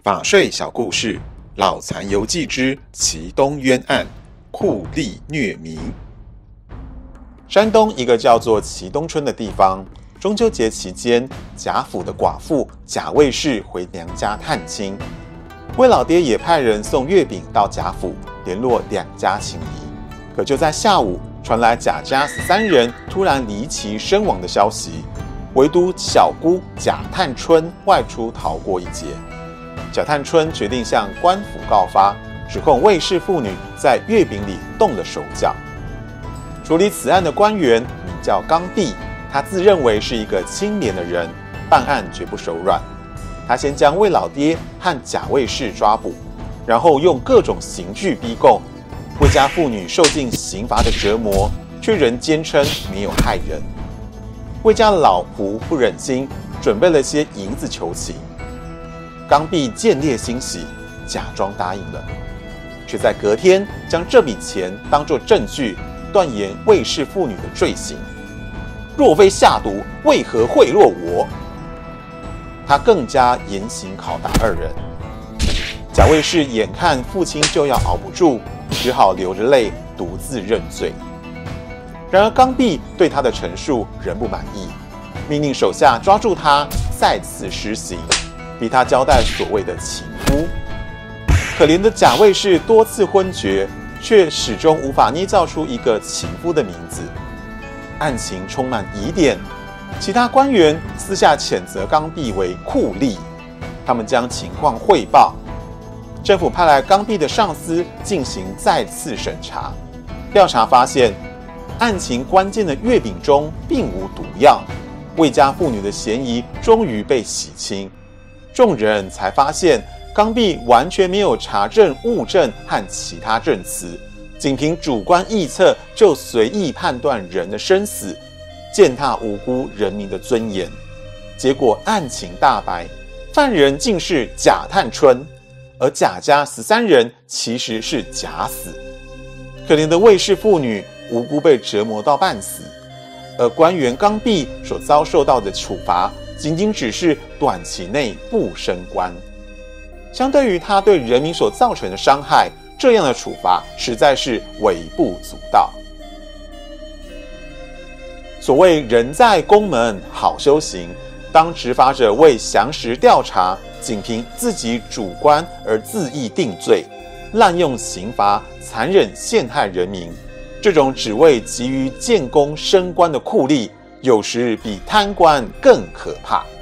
法税小故事：老残游记之祁东冤案，酷吏虐民。山东一个叫做祁东村的地方，中秋节期间，贾府的寡妇贾卫氏回娘家探亲，魏老爹也派人送月饼到贾府，联络两家情谊。可就在下午，传来贾家13人突然离奇身亡的消息，唯独小姑贾探春外出逃过一劫。贾探春决定向官府告发，指控魏氏妇女在月饼里动了手脚。处理此案的官员名叫刚愎，他自认为是一个清廉的人，办案绝不手软。他先将魏老爹和贾卫氏抓捕，然后用各种刑具逼供。魏家妇女受尽刑罚的折磨，却仍坚称没有害人。魏家的老仆不忍心，准备了些银子求情。刚愎见猎欣喜，假装答应了，却在隔天将这笔钱当作证据，断言魏氏妇女的罪行。若非下毒，为何贿赂我？他更加严刑拷打二人。贾卫氏眼看父亲就要熬不住，只好流着泪独自认罪。然而刚愎对他的陈述仍不满意，命令手下抓住他，再次施行，逼他交代所谓的情夫。可怜的贾卫氏多次昏厥，却始终无法捏造出一个情夫的名字。案情充满疑点，其他官员私下谴责刚愎为酷吏，他们将情况汇报。政府派来刚愎的上司进行再次审查，调查发现，案情关键的月饼中并无毒药，魏家妇女的嫌疑终于被洗清。众人才发现，刚愎完全没有查证物证和其他证词，仅凭主观臆测就随意判断人的生死，践踏无辜人民的尊严。结果案情大白，犯人竟是贾探春，而贾家13人其实是假死。可怜的魏氏妇女无辜被折磨到半死，而官员刚愎所遭受到的处罚，仅仅只是短期内不升官。相对于他对人民所造成的伤害，这样的处罚实在是微不足道。所谓人在宫门好修行，当执法者为详实调查，仅凭自己主观而恣意定罪，滥用刑罚，残忍陷害人民，这种只为急于建功升官的酷吏，有时比贪官更可怕。